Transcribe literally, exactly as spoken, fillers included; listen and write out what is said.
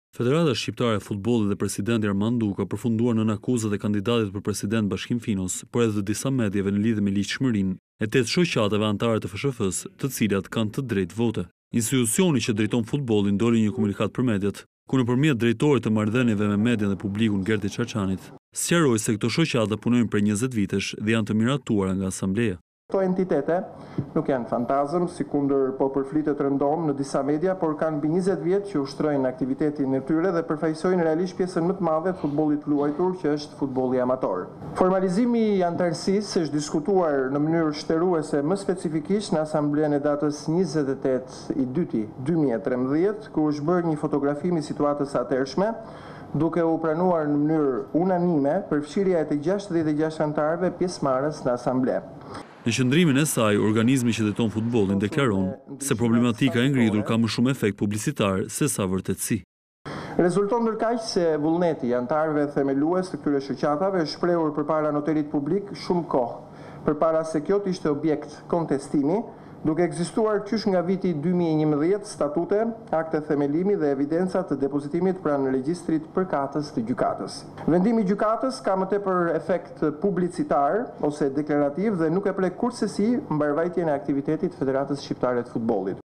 Federata Shqiptare e Futbollit dhe presidenti Armand Duka përfunduar nën akuzat e kandidatit për president Bashkim Finos, por edhe disa medjave në lidhje me ligjshmërinë e tetë shoqatave anëtare të F S F-s, të cilat kanë të drejtë vote. Institucioni që drejton futbollin doli një komunikat për mediat, ku nëpërmjet drejtorit të marrëdhënieve me median dhe publikun Gerti Çarçanit, sqaroi se këto shoqata punojnë për njëzet vitesh dhe janë të miratuara nga asambleja. Këto entitete nuk janë fantazëm, si kundër po përflitet rëndom në disa media, por kanë mbi njëzet vjet që ushtrojnë aktivitetin e tyre dhe përfaqësojnë realisht pjesën më të madhe të futbollit luajtur, që është futbolli amator. Formalizimi i anëtarësisë është diskutuar në mënyrë shtëruese më specifikisht në asamblenë e datës njëzet e tetë i dyti dy mijë e trembëdhjetë, ku është bërë një fotografim i situatës së atëhershme, duke u pranuar në mënyrë unanime përfshirja e të gjashtëdhjetë e gjashtë anëtarëve pjesëmarrës në asamble. Në qëndrimin e saj, organizmi që drejton futbollin deklaron se problematika e ngritur ka më shumë efekt publicitar se sa vërtetësi. Rezulton ndërkaq se vullneti i anëtarëve themelues të këtyre shoqatave është shprehur përpara noterit publik shumë kohë, përpara se kjo të ishte objekt kontestimi, duke ekzistuar qysh nga viti dy mijë e njëmbëdhjetë statute, akte themelimi dhe evidenca të depozitimit pranë regjistrit përkatës të gjykatës. Vendimi i gjykatës ka më tepër efekt publicitar ose deklarativ dhe nuk e prek kurrësisi mbarvajtjen e aktivitetit të Federatës Shqiptare të Futbollit.